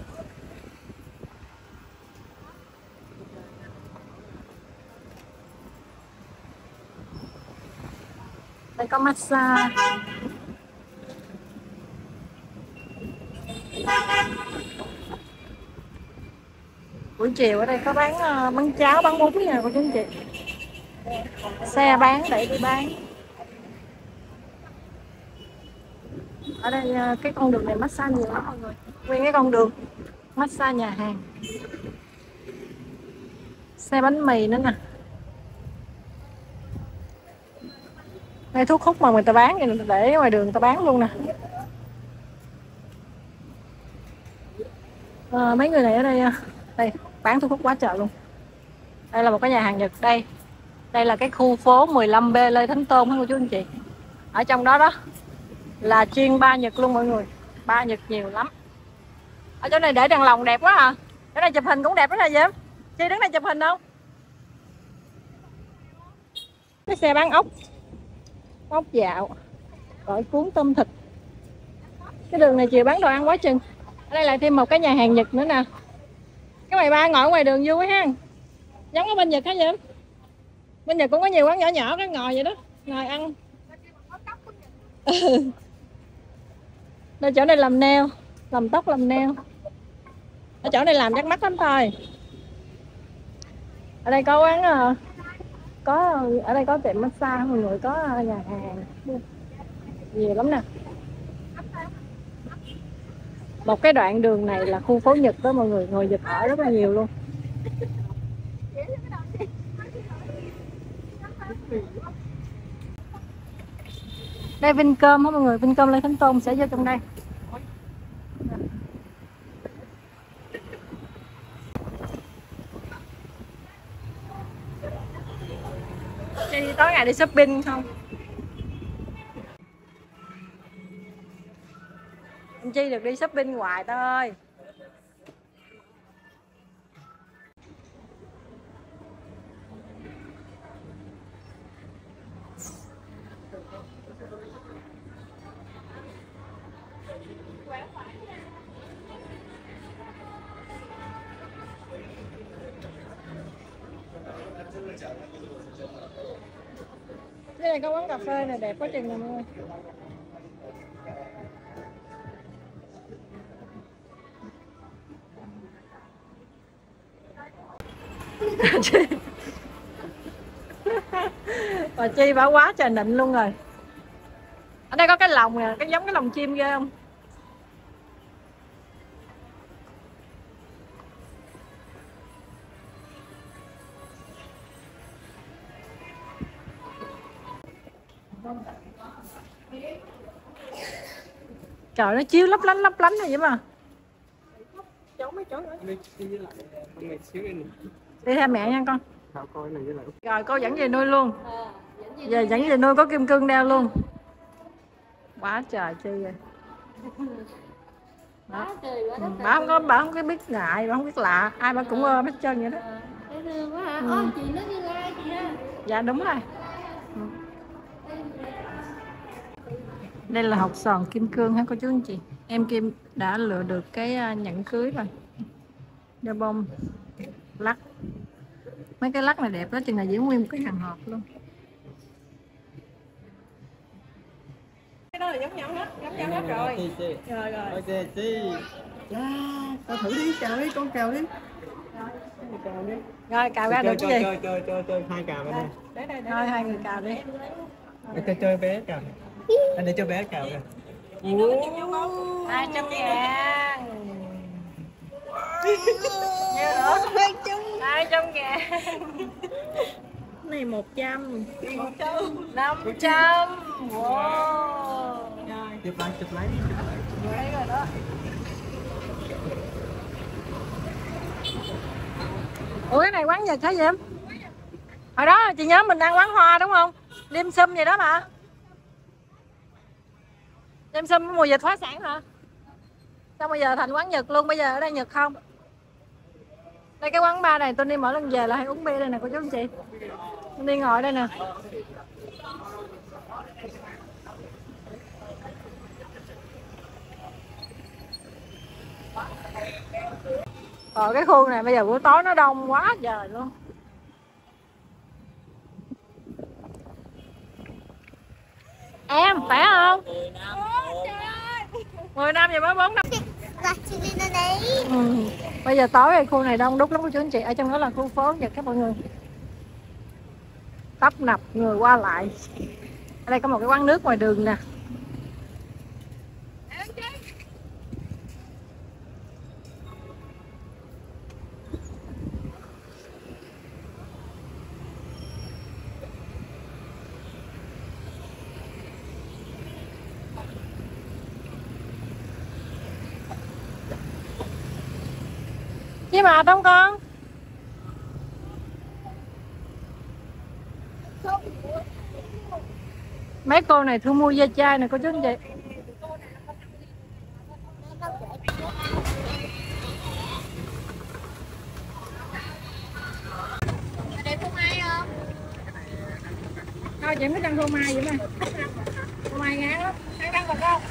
Đây có massage. Buổi chiều ở đây có bán uh, bán cháo, bán bún nha cô chú anh chị. Xe bán để đi bán. Ở đây uh, cái con đường này massage nhiều lắm mọi người. Nguyên cái con đường massage, nhà hàng. Xe bánh mì nữa nè. Đây thuốc hút mà người ta bán thì để ngoài đường người ta bán luôn nè. À, mấy người này ở đây đây bán thuốc hút quá trời luôn. Đây là một cái nhà hàng Nhật đây. Đây là cái khu phố mười lăm B Lê Thánh Tôn hả cô chú anh chị. Ở trong đó đó là chuyên ba Nhật luôn mọi người. Ba Nhật nhiều lắm. Ở chỗ này để đèn lồng đẹp quá à. Chỗ này chụp hình cũng đẹp đó nè Diễm. Chi đứng đây chụp hình không? Cái xe bán ốc. Ốc dạo. Gọi cuốn tôm thịt. Cái đường này chiều bán đồ ăn quá chừng. Ở đây lại thêm một cái nhà hàng Nhật nữa nè. Cái mày ba ngồi ngoài đường vui ha. Giống ở bên Nhật hả Diễm? Bên Nhật cũng có nhiều quán nhỏ nhỏ cái ngồi vậy đó, ngồi ăn. Đây chỗ này làm nail, làm tóc làm nail. Ở chỗ này làm chắc mắc lắm thôi. Ở đây có quán có ở đây có tiệm massage mọi người, có nhà hàng nhiều lắm nè. Một cái đoạn đường này là khu phố Nhật đó mọi người, người Nhật ở rất là nhiều luôn. Đây Vincom hả mọi người, Vincom Lê Thánh Tôn sẽ vô trong đây. Đi tối ngày đi shopping không? Anh Chi được đi shopping hoài ta ơi. Cái này có quán cà phê này đẹp quá chừng nè mọi người. Bà Chi bả quá trời nịnh luôn rồi. Ở đây có cái lồng nè, cái giống cái lồng chim ghê không? Trời nó chiếu lấp lánh lấp lánh này vậy mà. Cháu mấy cháu nữa. Đi theo mẹ nha con. Rồi cô dẫn về nuôi luôn. Giờ dẫn về nuôi có kim cương đeo luôn. Quá trời Chi rồi. Đó. Ừ, bà không có bà không có biết ngại, bà không biết lạ, ai bà cũng ôm hết trơn vậy đó. Ừ. Dạ đúng rồi. Ừ. Đây là hột sòn kim cương hả cô chú anh chị. Em Kim đã lựa được cái nhẫn cưới rồi. Đeo bông lắc. Mấy cái lắc này đẹp đó, chừng này diễn nguyên một cái hàng hộp luôn. Cái đó là giống nhau hết, giống nhau hết rồi. Rồi rồi. Ok chị. Dạ, tao thử đi, cào đi, con cào đi. Cào đi. Rồi cào ra được cái gì? Chơi chơi chơi chơi hai cào đây. Đây đây. Thôi hai người cào đi. Để chơi bé cào. Anh để cho bé cào kìa. Hai trăm ngàn. Nhiêu nữa? Hai trăm ngàn. Này một trăm. Năm trăm. Wow. Chụp lại, chụp lại đi, chụp lại. Chụp lấy rồi đó. Ủa cái này quán Nhật hả Diễm? Hồi đó chị nhớ mình ăn quán hoa đúng không? Dim sum vậy đó mà. Dim sum mùa dịch phá sản hả? Sao bây giờ thành quán Nhật luôn, bây giờ ở đây Nhật không? Đây cái quán bar này tôi đi mỗi lần về là hay uống bia đây nè cô chú anh chị. Tôi đi ngồi đây nè. Ở cái khu này bây giờ buổi tối nó đông quá trời luôn. Em khỏe không? mười năm giờ mới bốn năm. Ừ. Bây giờ tối thì khu này đông đúc lắm cô chú anh chị. Ở trong đó là khu phố Nhật các mọi người. Tấp nập người qua lại. Ở đây có một cái quán nước ngoài đường nè. Chứ mà không con. Mấy cô này thu mua da chai nè cô chú anh chị. Thôi chị mới ăn phô mai vậy mà. Phô mai ngán lắm. Ăn ăn còn không?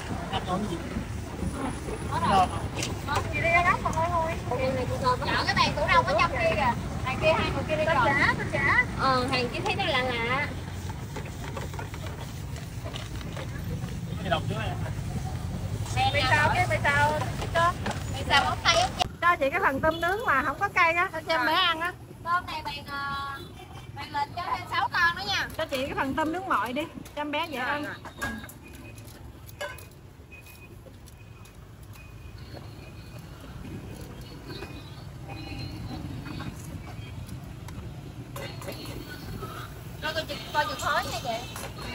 Chị đi ra góc còn thôi thôi. Chợ cái bàn tủ đông ở trong kia kìa. Hàng kia hai người kia đi rồi. Trả, trả. Ờ, hàng kia thấy nó lạ lạ. Cái đồng trước này. Mày sao cái mày sao cho. Mày sao bóc tay ốc. Cho chị cái phần tôm nướng mà không có cay á, cho em bé ăn á. Tôm này bàn bàn lên cho thêm sáu con nữa nha. Cho chị cái phần tôm nướng mọi đi, cho em bé dễ ăn. Coi coi chừng coi chừng khói nha chị.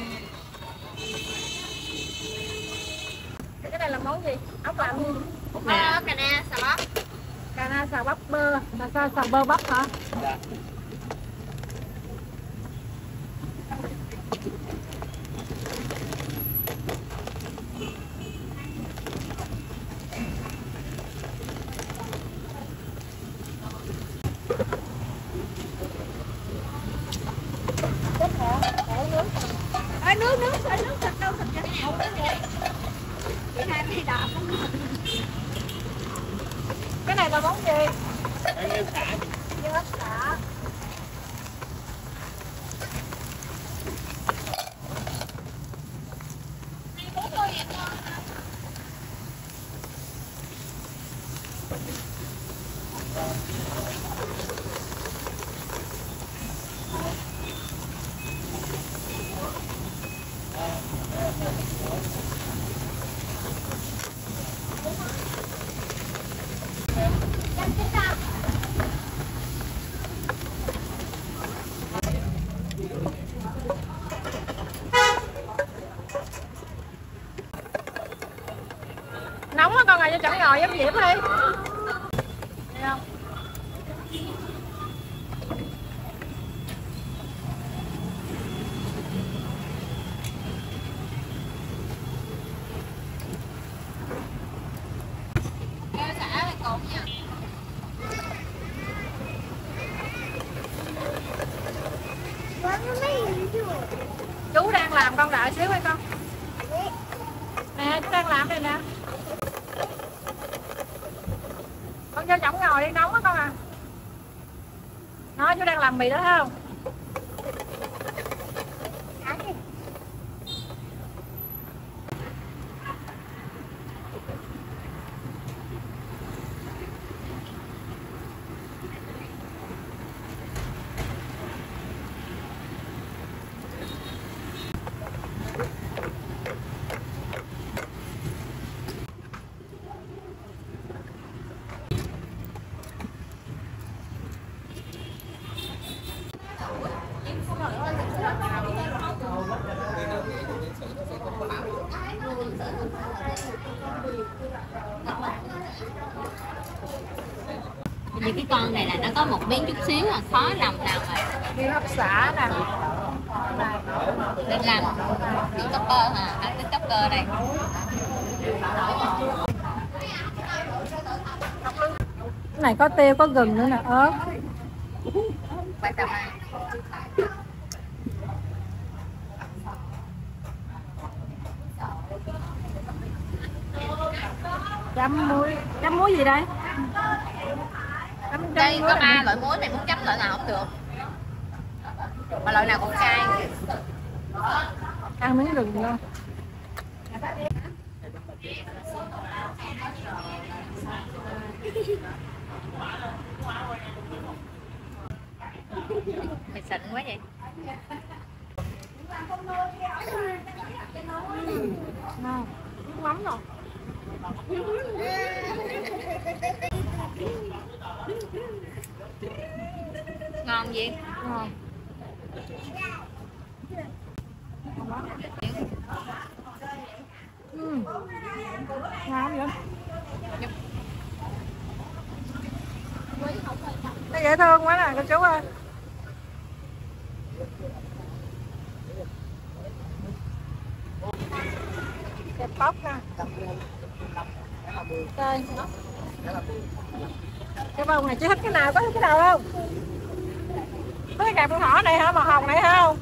Cái này là món gì? Ốc làm gì? Ờ, cà na xà bắp. Cà na xào bắp bơ, là sao xào bơ bắp hả? Dạ. Ê, nước nước ê, nước thịt đâu thịt vậy? Không có gì. Chị hai đi đạp. Cái này là món gì? Ăn em xả. Dưa xả. Nóng á con à, cho chẳng ngồi giống Diễm đi. Thấy không? Kêu xả lên cột nha. Chú đang làm, con đợi xíu hay con? Nè, chú đang làm đây nè. Con cho chổng ngồi đi, nóng á con à. Nó chú đang làm mì đó thấy không? Như cái con này là nó có một miếng chút xíu là khó lòng nào mà Đi hấp xả nè. nên làm cái topper hả? Ăn cái topper đây. Cái này có tiêu, có gừng nữa nè, ớt. Quan trọng là Chấm muối. Chấm muối gì đây? Chấm, chấm đây muối có là ba gì? loại muối, này muốn chấm loại nào cũng được. Mà loại nào cũng cay. Ăn miếng gừng luôn. Mày xịn quá vậy. Ngon. Nước mắm rồi. Ngon gì? Ngon. Ừ. Ngon vậy. Nó dễ thương quá nè cô chú ơi. Kẹp bóc nè. Đây. Cái bông này chị thích cái nào, có thích cái nào không? Có cái kẹp con thỏ này hả, màu hồng này không?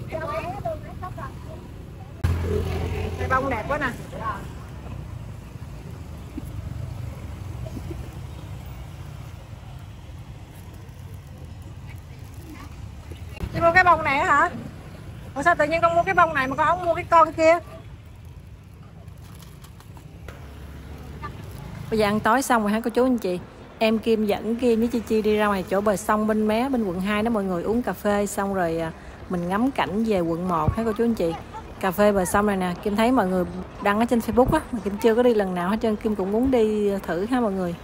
Cái bông đẹp quá nè. Chị mua cái bông này hả? Ủa sao tự nhiên con mua cái bông này mà con không mua cái con kia? Bây giờ ăn tối xong rồi hả cô chú anh chị? Em Kim dẫn Kim với Chi Chi đi ra ngoài chỗ bờ sông bên mé bên quận hai đó mọi người, uống cà phê xong rồi mình ngắm cảnh về quận một hả cô chú anh chị. Cà phê bờ sông này nè, Kim thấy mọi người đăng ở trên Facebook á, mà Kim chưa có đi lần nào hết trơn, Kim cũng muốn đi thử ha mọi người.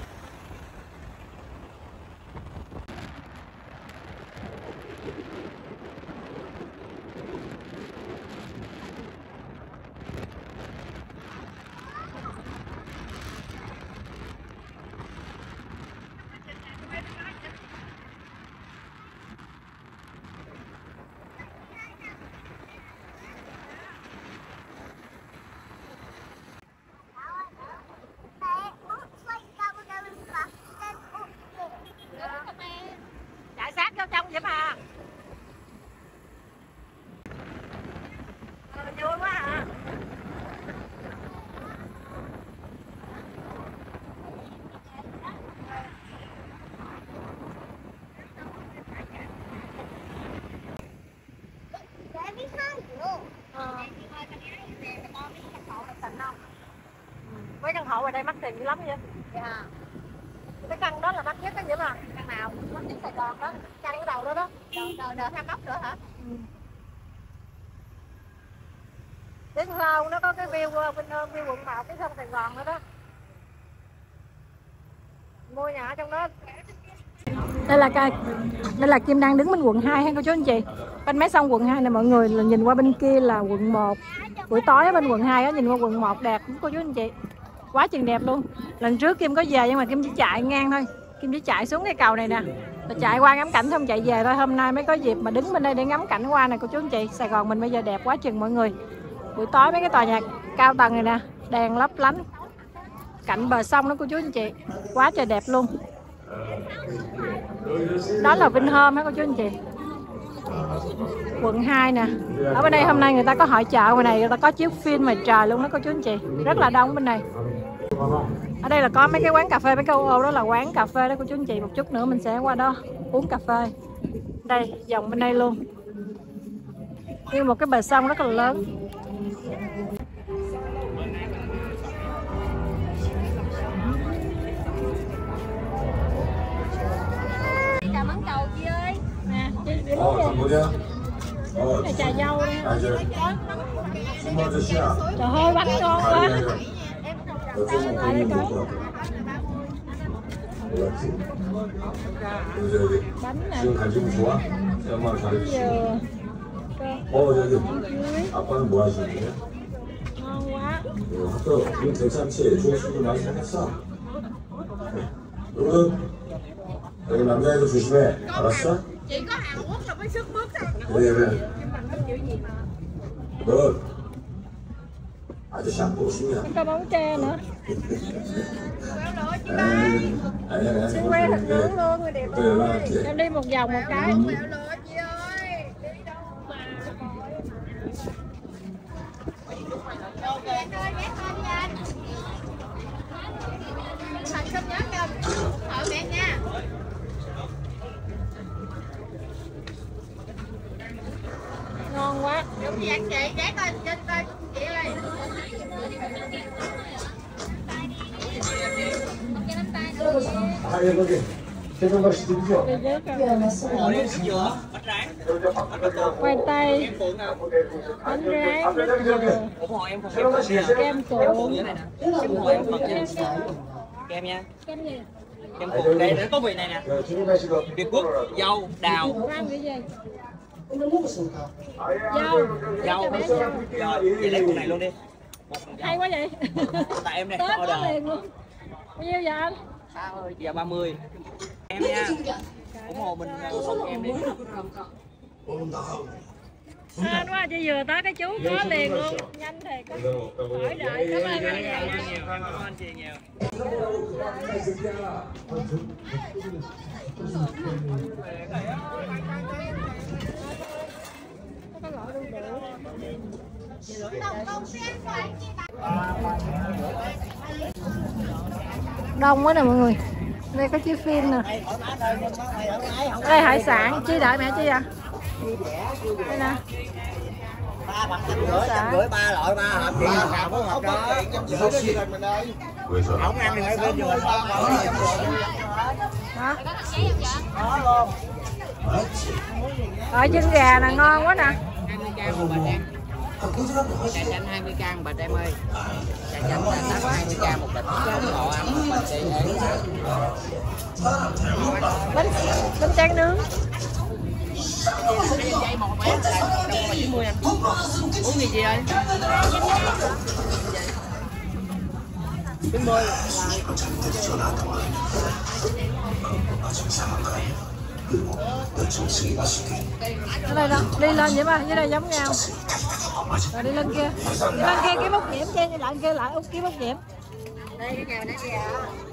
Chạy sát vô trong vậy mà. Ờ, vui quá à. Mấy căn hộ ở đây mắc tiền dữ lắm vậy? Dạ. Cái căn đó là mắc nhất cái vậy mà. Căn nào? Mắc nhất Sài Gòn đó. Căn cái đầu đó đó. Đầu đầu đầu hai móc nữa hả? Ừ. Tiếng lâu nó có cái view bên view quận một cái sông Sài Gòn nữa đó. Mua nhà ở trong đó. Đây là cái đây là Kim đang đứng bên quận hai ha cô chú anh chị. Bên mé sông quận hai này mọi người, là nhìn qua bên kia là quận một. Buổi tối ở bên quận hai á, nhìn qua quận một đẹp cô chú anh chị. Quá chừng đẹp luôn. Lần trước Kim có về nhưng mà Kim chỉ chạy ngang thôi. Kim chỉ chạy xuống cái cầu này nè, rồi chạy qua ngắm cảnh xong chạy về thôi. Hôm nay mới có dịp mà đứng bên đây để ngắm cảnh qua này cô chú anh chị. Sài Gòn mình bây giờ đẹp quá chừng mọi người. Buổi tối mấy cái tòa nhà cao tầng này nè, đèn lấp lánh, cạnh bờ sông đó cô chú anh chị, quá trời đẹp luôn. Đó là Vinhome hả cô chú anh chị, quận hai nè. Ở bên đây hôm nay người ta có hội chợ ngoài này, người ta có chiếu phim ngoài trời luôn đó cô chú anh chị, rất là đông bên này. Ở đây là có mấy cái quán cà phê, mấy cái ô đó là quán cà phê đó cô chú anh chị. Một chút nữa mình sẽ qua đó uống cà phê. Đây dòng bên đây luôn, như một cái bờ sông rất là lớn. Chà mắng cầu chị ơi. Nè, chị, chị muốn gì? Cái này trà dâu đây. Trời ơi bánh ngon quá. Lại đây coi. Bánh nè. Giờ 어, 저기 아빠는 뭐 하시는 거예요? ngon quá. 어, 학교 이거 괜찮지? 좋은 친구 많이 생겼어? 여러분, 여기 남자애도 조심해. 알았어? Chỉ có Hàn Quốc là mới sức bước ra. 그래, 그래. 너 아저씨 안 보고 싶냐? Có món tre nữa. 아니, 아니야, Xin 그냥 que thịt 그냥 nướng luôn người đẹp 또 ơi. 연락할게. Em đi một vòng một cái. Ngon quá. Đúng vậy chị, ghé coi trên coi chị ơi. 아, 예, 거기. 세종가 시집이죠? Khoai tây, bánh rán, dừa, kem cuộn. Kem nha. Kem gì? Kem cuộn đây nó có vị này nè. 세종가 씨가 Việt Quốc, dâu, đào. Ăn cái gì? Dâu. Dâu. Rồi, chị lấy con này luôn đi. Một phần dâu. Hay quá vậy. Tại em đây Tết order. có liền luôn. Bao nhiêu vậy anh? Dạ ba mươi. Em nha. ủng hộ mình送em đi. À, đúng rồi, Đó, chị vừa tới cái chú có liền luôn. Nhanh thiệt. Hỏi đợi, cảm ơn anh nha. Cảm ơn anh chị nhiều. Đông quá nè mọi người. Đây có chiếu phim nè. Đây hải sản, Chi đợi mẹ Chi à? Đây nè. Ba bằng trăm rưỡi, trăm rưỡi ba loại ba hộp chị hộp có hộp đó. Không ăn thì phải bên rồi. Đó. Rồi chân gà nè, ngon quá nè. Trà chanh hai mươi can bà em ơi. Trà chanh là tám hai mươi can một bịch, không ngộ ăn một bịch chị ấy. Bánh bánh tráng nướng. Dây một bé là chín mươi anh. Uống gì chị ơi? chín mươi. Ở đây đâu? Đi lên vậy mà, dưới đây giống nhau. Rồi đi lên kia. Đi lên kia kiếm bốc nhiễm, che lại kia lại út kiếm bốc nhiễm. Đây cái nhà này kìa.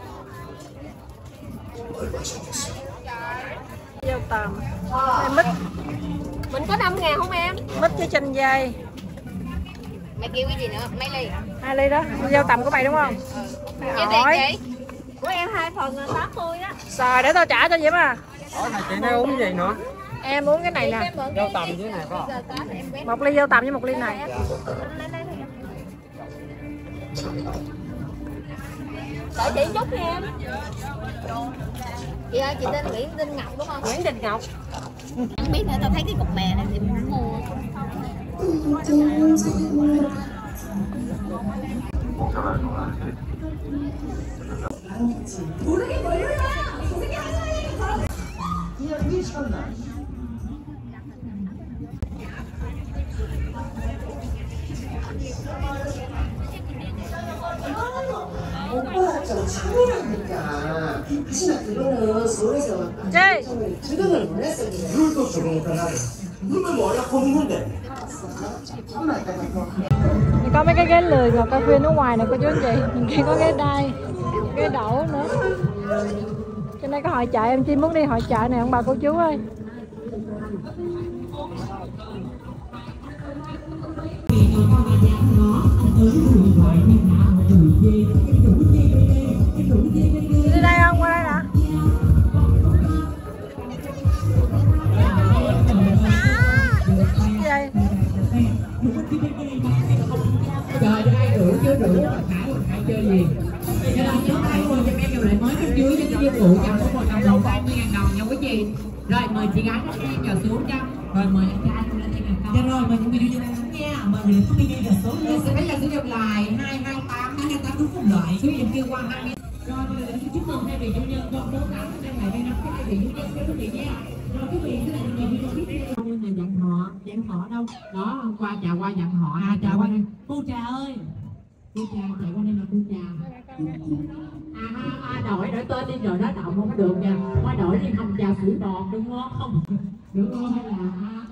Dâu tằm. Đây mít. Mình có năm ngàn không em? Mít với chanh dây. Mày kêu cái gì nữa? Mấy ly? Hai ly đó. Dâu tằm của mày đúng không? Ừ. Giá tiền chị? Của em hai phần là tám mươi á. Rồi để tao trả cho Diễm à. Ủa này chị nói uống gì nữa? Em uống cái này nè. Dâu tằm dưới này có. Một ly dâu tằm với một ly này. Đợi chị chút nha em. Chị ơi, chị tên Nguyễn Đình Ngọc đúng không? Nguyễn Đình Ngọc. Không biết nữa, tao thấy cái cục mè này thì muốn mua. 오빠가 좀 참으라니까. 하지만 그거는 서울에서 Chơi. 적응을 못했어. 물도 적응을 하네. 물은 뭐야 보는 건데. 엄마 이따가 또. Có mấy cái ghế lười ngồi cà phê ở ngoài này cô chú anh chị. Nhìn kia có ghế đai, ghế đậu nữa. Trên đây có hội chợ, em Chi muốn đi hội chợ này ông bà cô chú ơi. Đi đây không? Qua đây nè. Gì vậy? Trời ai rủ chưa rủ mà Khải Khải chơi gì? Cho nên nhớ hai cô cho em kêu lại mới bên dưới cho cái vụ trăm có một trăm đồng hai mươi ngàn đồng nha quý vị. Rồi mời chị gái nó đi vào xuống cho. Rồi mời anh trai cũng lên đây ngàn đồng. Dạ rồi mời những người đưa cho nha. Mời những người đi vào số luôn. Sẽ bây giờ sử dụng lại hai hai tám hai hai tám đúng không đợi. Sử dụng kêu qua hai mươi. Rồi bây giờ xin chúc mừng hai vị chủ nhân con số tám đang ngày đây năm cái hai vị chủ nhân các quý vị nha. Rồi quý vị sẽ là người đi tiếp theo. Nhưng mà dặn họ, dặn họ đâu? Đó hôm qua chào qua dặn họ. À chào qua đây. Cô trà ơi. Cô trà chạy qua đây là cô trà. À, à đổi đổi tên đi rồi đó động không có được nha. Qua đổi đi hồng trà sủi bọt đúng không? Đúng không hay là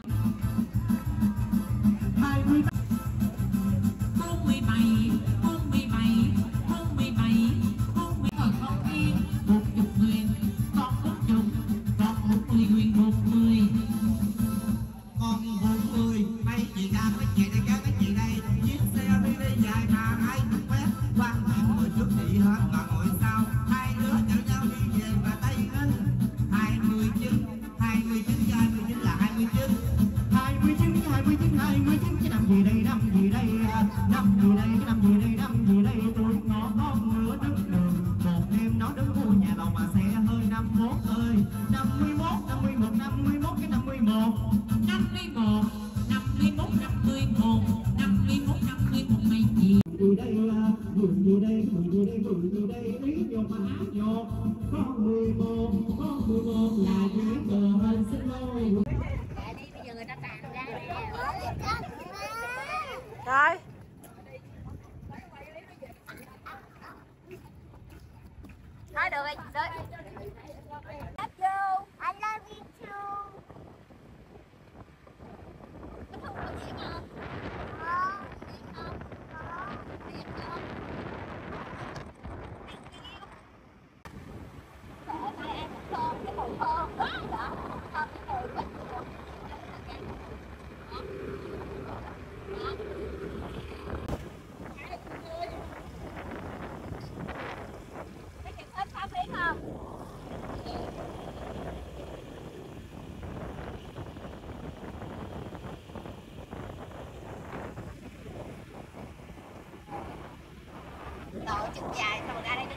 hai mươi không mười bảy không mười bảy không mười bảy không mười bảy không yên một chục nguyên còn một chục còn một mươi nguyên một mươi còn một mươi mấy chị ra mấy chị đây các mấy chị đây chiếc xe đi đi dài mà hai chục mét quan trọng mười chút chị hết mà ngồi sau hai đứa chở nhau đi về và tay lên hai mươi chân hai mươi chân hai mươi chân là hai mươi chân hai mươi chân hai mươi chân hai mươi chân cái năm gì đây năm gì đây năm gì đây cái năm gì đây năm gì đây tôi ngó con nữa đứng đường một đêm nó đứng khu nhà bầu mà xe hơi năm mốt ơi năm mươi mốt năm mươi mốt năm mươi mốt cái năm mươi mốt năm mươi mốt năm mươi mốt năm mươi mốt năm mươi mốt năm mươi mốt mấy gì gì đây mười gì đây mười gì đây mười gì đây lý vô mà hát vô có mười một có mười một là dưới bờ hơn xin lỗi. Bây giờ người ta tàn ra. Rồi. Nói được rồi, tới. Love you. I love you too. chụp dài xong rồi ra đây